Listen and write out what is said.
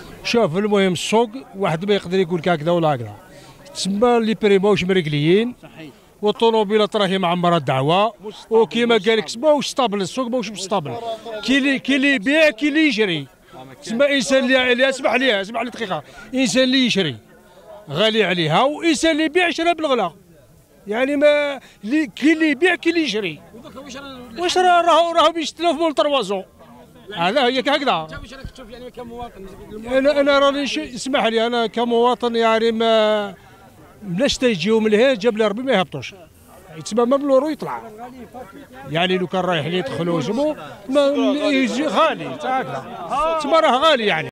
شوف المهم السوق واحد ما يقدر يقول لك هكذا ولا هكذا، تسمى لي بري ماهوش مريقليين، والطوموبيلات راهي معمره الدعوه، وكيما قال لك ماهوش ستابل السوق، ماهوش مستابل، كي اللي يبيع كي اللي يشري. تسمى انسان اللي اسمح لي دقيقه، انسان اللي يشري غالي عليها، وانسان اللي يبيع شرا بالغلا، يعني ما كي اللي يبيع كي اللي يشري. واش راهو بيشتروا في مول طروازون، هذا هي هكذا. واش راك تشوف يعني كمواطن؟ انا راني اسمح لي، انا كمواطن يعني ما بلاش تيجيو من هنا جاب لي ربي ما يهبطوش، يتسمى ما بلورو يطلع، يعني لو كان رايح يدخلوا جبو ما يجي غالي هكذا، تسمى راه غالي يعني.